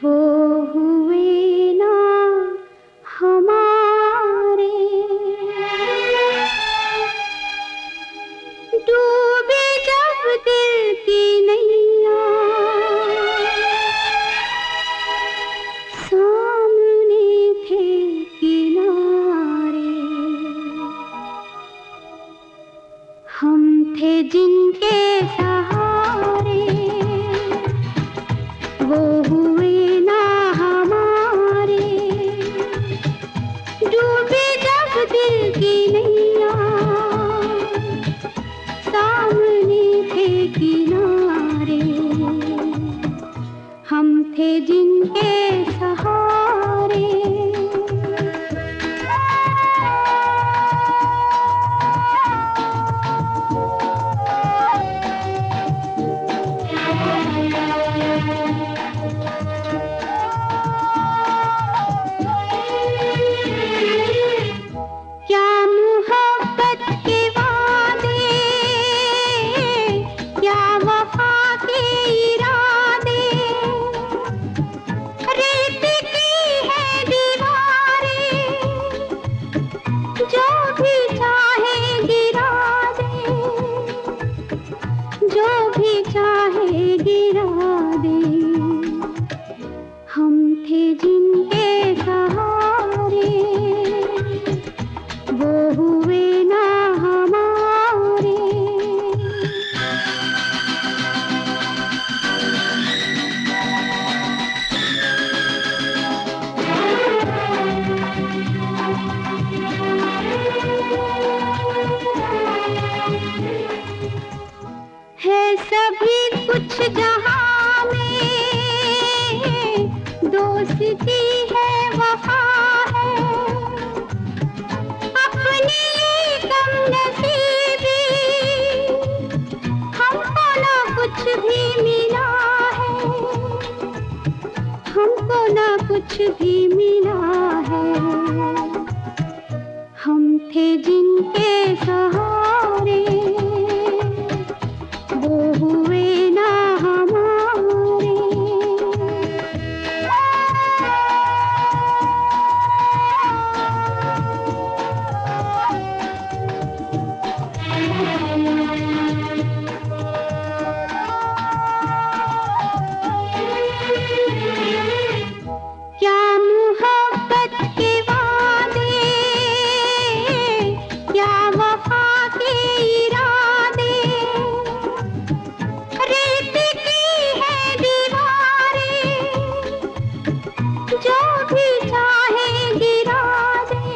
वो हुए ना हमारे, डूबे जब दिल की नैया, सामने थे किनारे, हम थे जिनके सहारे, वो हुए ना हमारे, डूबे जब दिल की नैया, सामने थे किनारे, हम थे जिनके सहारे। क्या मोहब्बत के वादे, क्या वफा के इरादे, रेत की है दीवारें, जो भी चाहे गिरा दे, जो भी चाहे गिरा दे, हम थे जिनके सहारे, वो हुए ना हमारे। है सभी कुछ जहां में, दोस्ती है वफा है, अपनी कम नसीबी, हमको ना कुछ भी मिला है, हमको ना कुछ भी मिला है, हम थे जिनके सहारे, वो हुए ना हमारे। क्या मोहब्बत के वादे, क्या वफा के इरादे, रेत की है दीवारें, जो भी चाहे गिरा दे,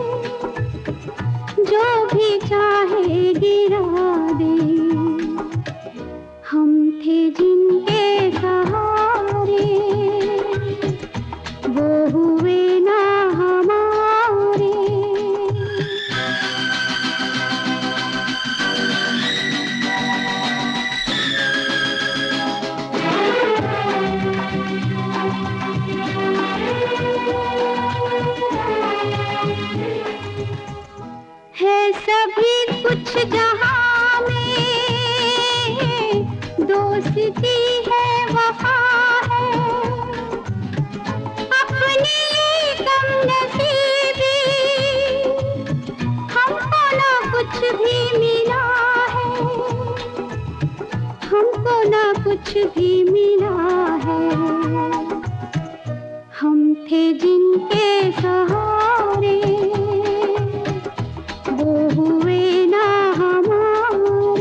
जो भी चाहे गिरा दे, हम थे जिनके सहारे, वो हुए ना हमारे। है सभी कुछ जहां में, दोस्ती है वफा है, अपनी कम नसीबी, हमको ना कुछ भी मिला है, हमको ना कुछ भी मिला है, हम थे जिनके सहारे, वो हुए ना हमारे।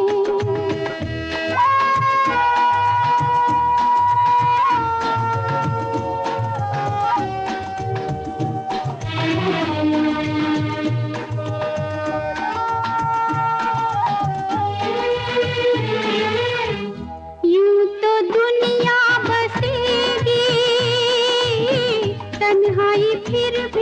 यूं तो दुनिया बसेगी, तन्हाई फिर